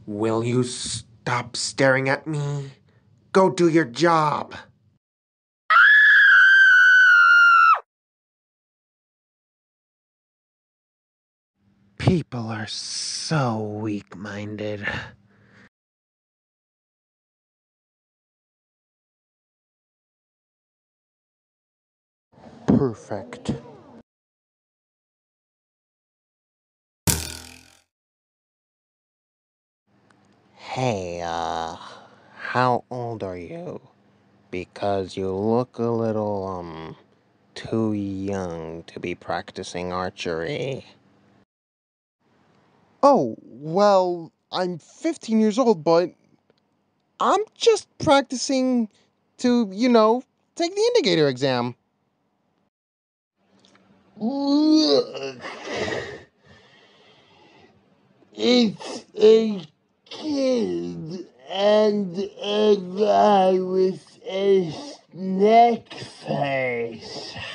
Will you stop staring at me? Go do your job. People are so weak-minded. Perfect. Hey, how old are you? Because you look a little, too young to be practicing archery. Oh, well, I'm 15 years old, but I'm just practicing to, take the Indagator exam. Look, it's a kid and a guy with a snack face.